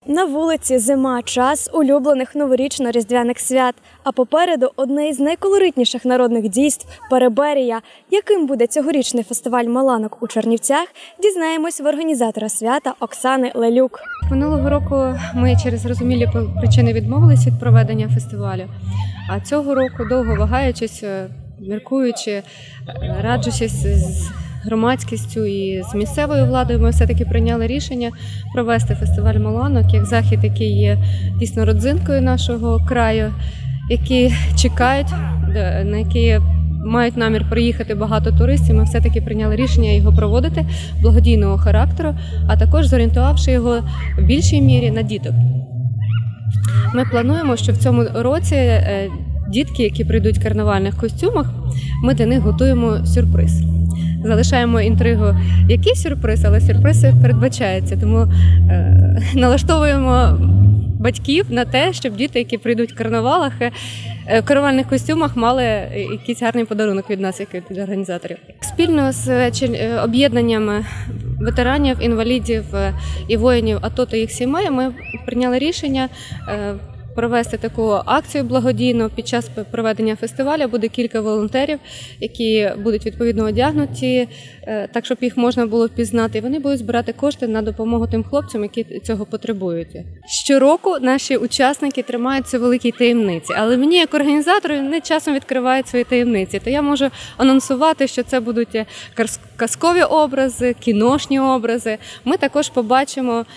На вулиці зима – час улюблених новорічно-різдвяних свят, а попереду одне із найколоритніших народних дійств – Переберія. Яким буде цьогорічний фестиваль маланок у Чернівцях, дізнаємось в організатора свята Оксани Лелюк. Минулого року ми через зрозумілі причини відмовились від проведення фестивалю, а цього року, довго вагаючись, міркуючи, раджучись з громадськістю і з місцевою владою, ми все-таки прийняли рішення провести фестиваль маланок як захід, який є дійсно родзинкою нашого краю, які чекають, на які мають намір приїхати багато туристів. Ми все-таки прийняли рішення його проводити благодійного характеру, а також зорієнтувавши його в більшій мірі на діток. Ми плануємо, що в цьому році дітки, які прийдуть в карнавальних костюмах, ми для них готуємо сюрприз. Залишаємо інтригу, який сюрприз, але сюрприз передбачається. Тому налаштовуємо батьків на те, щоб діти, які прийдуть в карнавалах, в карнавальних костюмах, мали якийсь гарний подарунок від нас, як від організаторів. Спільно з об'єднаннями ветеранів, інвалідів і воїнів АТО та їх сімей ми прийняли рішення провести таку акцію благодійну. Під час проведення фестивалю буде кілька волонтерів, які будуть відповідно одягнуті, так щоб їх можна було впізнати. І вони будуть збирати кошти на допомогу тим хлопцям, які цього потребують. Щороку наші учасники тримаються в великій таємниці, але мені, як організатору, вони часом відкривають свої таємниці. То я можу анонсувати, що це будуть казкові образи, кіношні образи. Ми також побачимо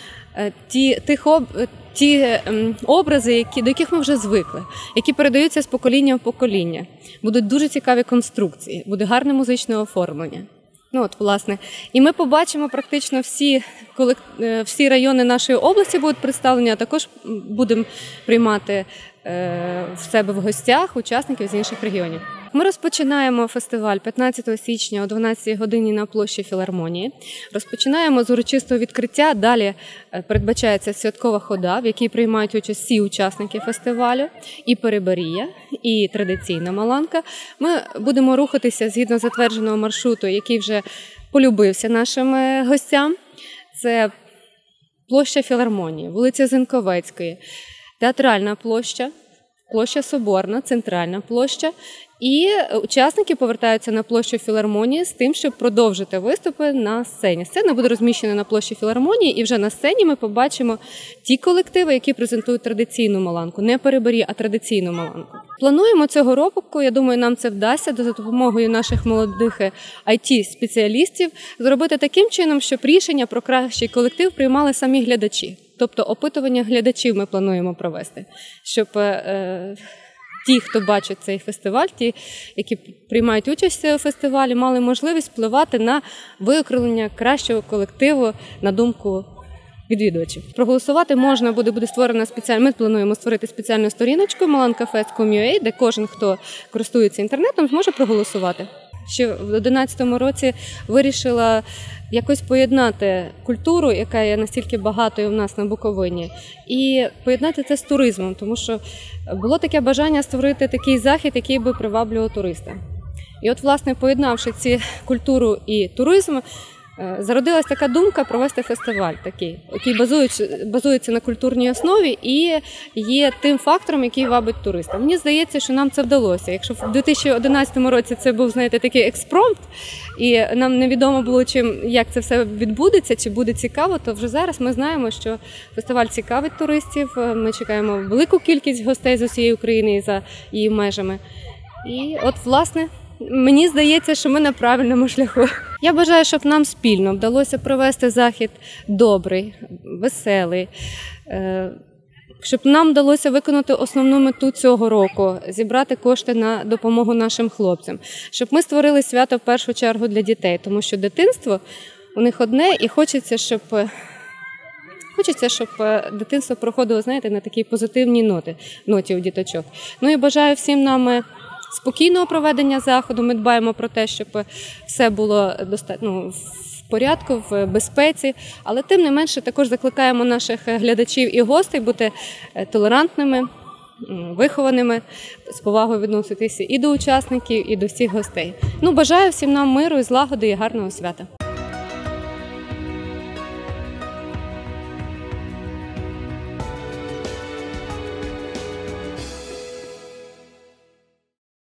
ті образи, до яких ми вже звикли, які передаються з покоління в покоління. Будуть дуже цікаві конструкції, буде гарне музичне оформлення. Власне. І ми побачимо практично всі райони нашої області будуть представлені, а також будемо приймати в себе в гостях учасників з інших регіонів. Ми розпочинаємо фестиваль 15 січня о 12 годині на площі Філармонії. Розпочинаємо з урочистого відкриття, далі передбачається святкова хода, в якій приймають участь всі учасники фестивалю, і Переберія, і традиційна маланка. Ми будемо рухатися згідно затвердженого маршруту, який вже полюбився нашим гостям. Це площа Філармонії, вулиця Зенковецької, Театральна площа, площа Соборна, Центральна площа. І учасники повертаються на площу Філармонії з тим, щоб продовжити виступи на сцені. Сцена буде розміщена на площі Філармонії, і вже на сцені ми побачимо ті колективи, які презентують традиційну маланку. Не Переберію, а традиційну маланку. Плануємо цього року, я думаю, нам це вдасться, за допомогою наших молодих IT-спеціалістів, зробити таким чином, щоб рішення про кращий колектив приймали самі глядачі. Тобто опитування глядачів ми плануємо провести, щоб ті, хто бачить цей фестиваль, ті, які приймають участь у фестивалі, мали можливість впливати на виокремлення кращого колективу, на думку відвідувачів. Проголосувати можна буде створена спеціальна. Ми плануємо створити спеціальну сторіночку malankafest.com.ua, де кожен, хто користується інтернетом, зможе проголосувати. Ще в 2011 році вирішила якось поєднати культуру, яка є настільки багатою у нас на Буковині, і поєднати це з туризмом, тому що було таке бажання створити такий захід, який би приваблював туриста. І власне, поєднавши ці культуру і туризм, зародилась така думка провести фестиваль такий, який базується на культурній основі і є тим фактором, який вабить туриста. Мені здається, що нам це вдалося. Якщо в 2011 році це був, такий експромт, і нам невідомо було, як це все відбудеться, чи буде цікаво, то вже зараз ми знаємо, що фестиваль цікавить туристів, ми чекаємо велику кількість гостей з усієї України і за її межами. І власне, мені здається, що ми на правильному шляху. Я бажаю, щоб нам спільно вдалося провести захід добрий, веселий, щоб нам вдалося виконати основну мету цього року – зібрати кошти на допомогу нашим хлопцям. Щоб ми створили свято в першу чергу для дітей, тому що дитинство у них одне, і хочеться, щоб дитинство проходило, на такій позитивній ноті у діточок. І бажаю всім нам спокійного проведення заходу. Ми дбаємо про те, щоб все було достатньо в порядку, в безпеці, але тим не менше також закликаємо наших глядачів і гостей бути толерантними, вихованими, з повагою відноситися і до учасників, і до всіх гостей. Бажаю всім нам миру, злагоди і гарного свята.